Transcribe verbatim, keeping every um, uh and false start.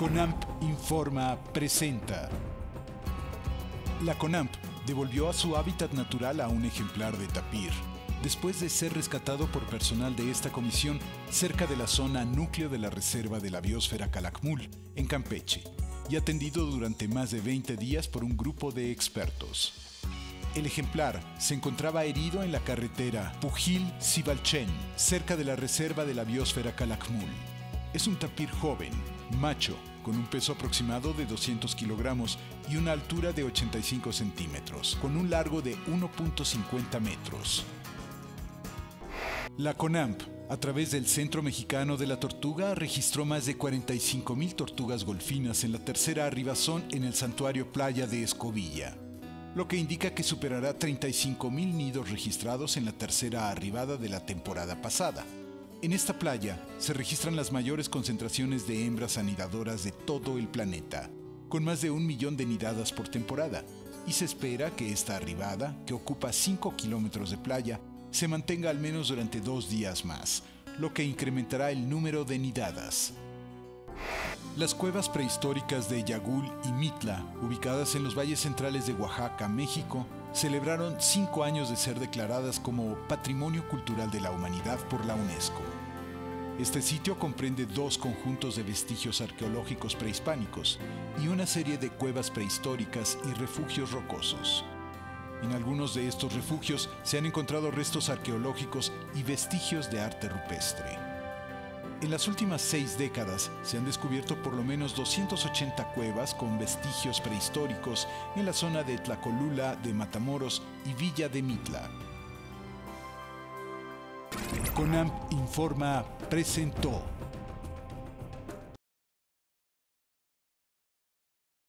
CONAMP Informa presenta. La CONAMP devolvió a su hábitat natural a un ejemplar de tapir, después de ser rescatado por personal de esta comisión cerca de la zona núcleo de la Reserva de la Biosfera Calakmul, en Campeche, y atendido durante más de veinte días por un grupo de expertos. El ejemplar se encontraba herido en la carretera Pujil-Sivalchen, cerca de la Reserva de la Biosfera Calakmul. Es un tapir joven, macho, con un peso aproximado de doscientos kilogramos y una altura de ochenta y cinco centímetros, con un largo de uno punto cincuenta metros. La CONAMP, a través del Centro Mexicano de la Tortuga, registró más de cuarenta y cinco mil tortugas golfinas en la tercera arribazón en el santuario Playa de Escobilla, lo que indica que superará treinta y cinco mil nidos registrados en la tercera arribada de la temporada pasada. En esta playa se registran las mayores concentraciones de hembras anidadoras de todo el planeta, con más de un millón de nidadas por temporada, y se espera que esta arribada, que ocupa cinco kilómetros de playa, se mantenga al menos durante dos días más, lo que incrementará el número de nidadas. Las cuevas prehistóricas de Yagul y Mitla, ubicadas en los valles centrales de Oaxaca, México, celebraron cinco años de ser declaradas como Patrimonio Cultural de la Humanidad por la UNESCO. Este sitio comprende dos conjuntos de vestigios arqueológicos prehispánicos y una serie de cuevas prehistóricas y refugios rocosos. En algunos de estos refugios se han encontrado restos arqueológicos y vestigios de arte rupestre. En las últimas seis décadas se han descubierto por lo menos doscientas ochenta cuevas con vestigios prehistóricos en la zona de Tlacolula de Matamoros y Villa de Mitla. CONAMP Informa presentó.